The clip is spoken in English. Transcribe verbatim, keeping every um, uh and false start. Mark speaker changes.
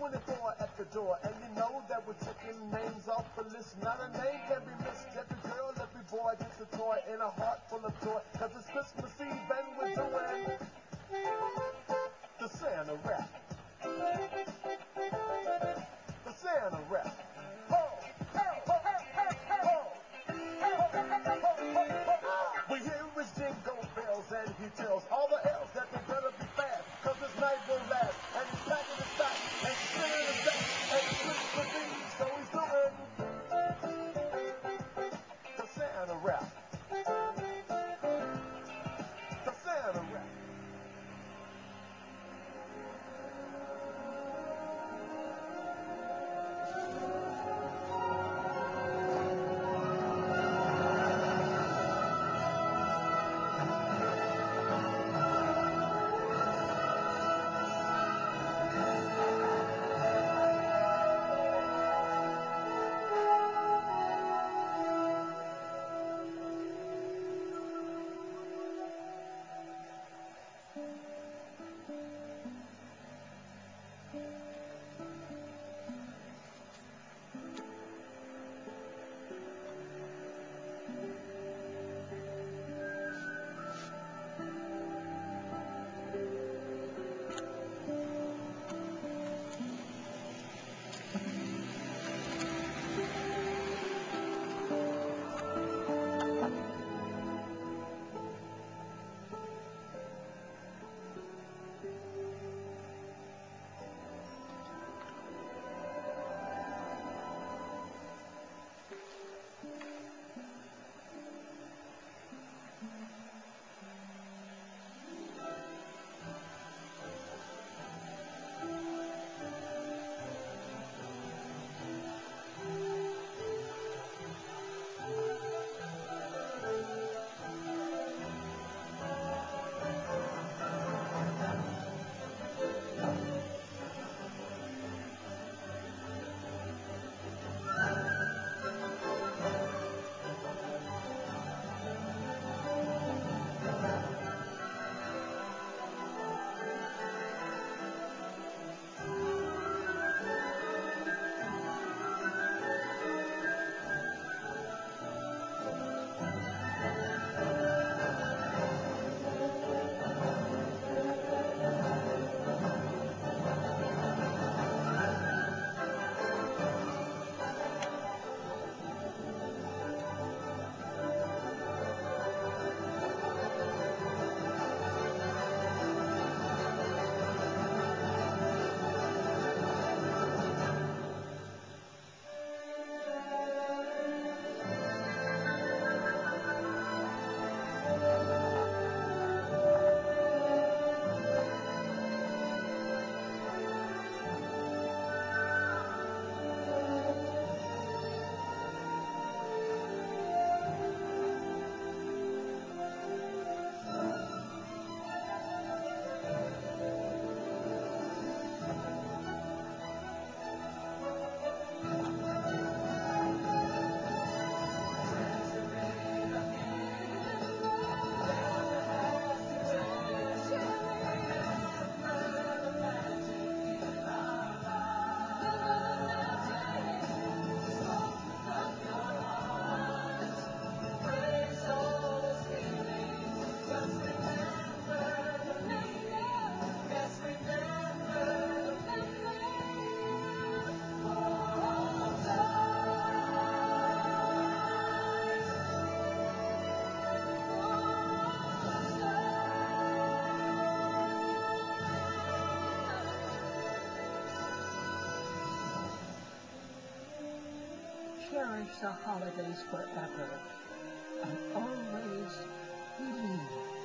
Speaker 1: twenty-four at the door, and you know that we're taking names off the list. Not a name can be missed. Every girl, every boy gets a toy in a heart full of joy. Cause it's Christmas Eve and we're doing the Santa rap. The Santa rap. Ho, ho, ho, ho, ho, ho. We hear his jingle bells and he tells all the elves that they better be fast, cause this night will last. And he's packing his back and spinning his back and it's Christmas Eve, so he's doing the Santa rap. The Santa rap.
Speaker 2: Cherish the holidays forever and always believe.